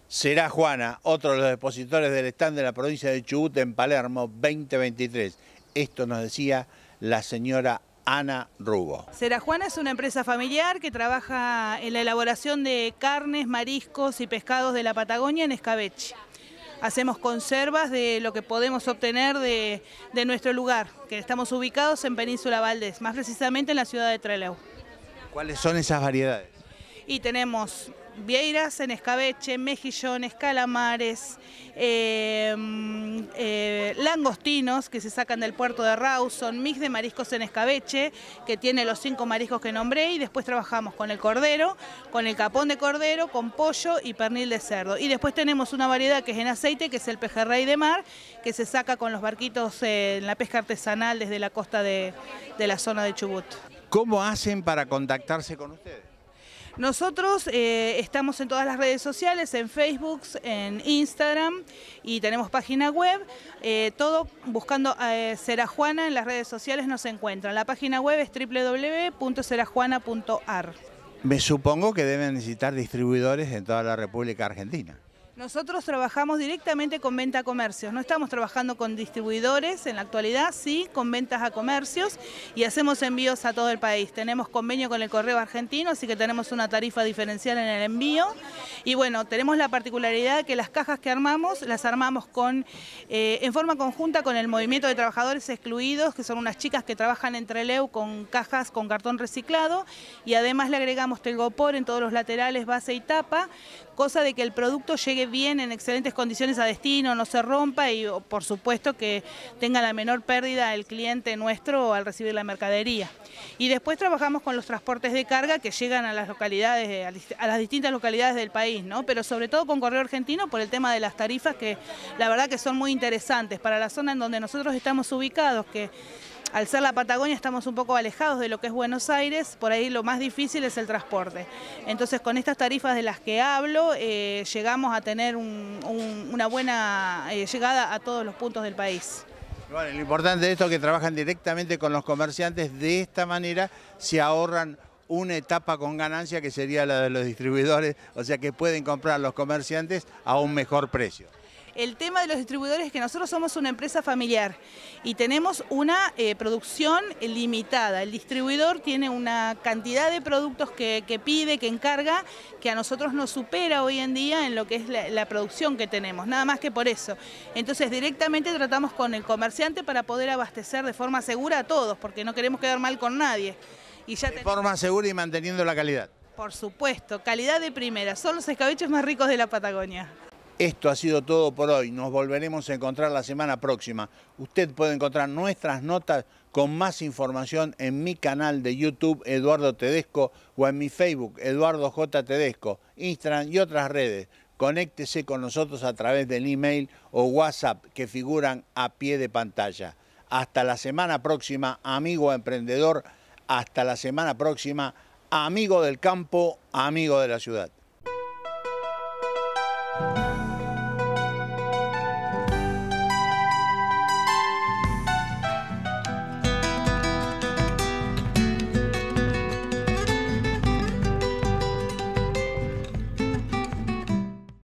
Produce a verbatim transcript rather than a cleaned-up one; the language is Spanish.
Será Juana, otro de los expositores del stand de la provincia de Chubut en Palermo veinte veintitrés. Esto nos decía la señora Ana Rugo. Será Juana es una empresa familiar que trabaja en la elaboración de carnes, mariscos y pescados de la Patagonia en escabeche. Hacemos conservas de lo que podemos obtener de, de nuestro lugar, que estamos ubicados en Península Valdés, más precisamente en la ciudad de Trelew. ¿Cuáles son esas variedades? Y tenemos vieiras en escabeche, mejillones, calamares, eh, eh, langostinos que se sacan del puerto de Rawson, mix de mariscos en escabeche, que tiene los cinco mariscos que nombré, y después trabajamos con el cordero, con el capón de cordero, con pollo y pernil de cerdo. Y después tenemos una variedad que es en aceite, que es el pejerrey de mar, que se saca con los barquitos eh, en la pesca artesanal desde la costa de, de la zona de Chubut. ¿Cómo hacen para contactarse con ustedes? Nosotros eh, estamos en todas las redes sociales, en Facebook, en Instagram, y tenemos página web, eh, todo buscando eh, Será Juana en las redes sociales nos encuentran. La página web es doble u doble u doble u punto será juana punto a r. Me supongo que deben necesitar distribuidores en toda la República Argentina. Nosotros trabajamos directamente con venta a comercios, no estamos trabajando con distribuidores en la actualidad, sí con ventas a comercios, y hacemos envíos a todo el país. Tenemos convenio con el Correo Argentino, así que tenemos una tarifa diferencial en el envío. Y bueno, tenemos la particularidad de que las cajas que armamos, las armamos con, eh, en forma conjunta con el Movimiento de Trabajadores Excluidos, que son unas chicas que trabajan en Trelew con cajas con cartón reciclado, y además le agregamos telgopor en todos los laterales, base y tapa, cosa de que el producto llegue bien, en excelentes condiciones a destino, no se rompa y por supuesto que tenga la menor pérdida el cliente nuestro al recibir la mercadería. Y después trabajamos con los transportes de carga que llegan a las localidades, a las distintas localidades del país, ¿no? Pero sobre todo con Correo Argentino por el tema de las tarifas, que la verdad que son muy interesantes para la zona en donde nosotros estamos ubicados, que al ser la Patagonia estamos un poco alejados de lo que es Buenos Aires, por ahí lo más difícil es el transporte. Entonces con estas tarifas de las que hablo, eh, llegamos a tener un, un, una buena eh, llegada a todos los puntos del país. Bueno, lo importante de esto es que trabajan directamente con los comerciantes, de esta manera se ahorran una etapa con ganancia que sería la de los distribuidores, o sea que pueden comprar los comerciantes a un mejor precio. El tema de los distribuidores es que nosotros somos una empresa familiar y tenemos una eh, producción limitada. El distribuidor tiene una cantidad de productos que, que pide, que encarga, que a nosotros nos supera hoy en día en lo que es la, la producción que tenemos, nada más que por eso. Entonces directamente tratamos con el comerciante para poder abastecer de forma segura a todos, porque no queremos quedar mal con nadie. Y ya de forma segura y manteniendo la calidad. Por supuesto, calidad de primera, son los escabeches más ricos de la Patagonia. Esto ha sido todo por hoy, nos volveremos a encontrar la semana próxima. Usted puede encontrar nuestras notas con más información en mi canal de YouTube Eduardo Tedesco o en mi Facebook Eduardo J. Tedesco, Instagram y otras redes. Conéctese con nosotros a través del email o WhatsApp que figuran a pie de pantalla. Hasta la semana próxima, amigo emprendedor. Hasta la semana próxima, amigo del campo, amigo de la ciudad.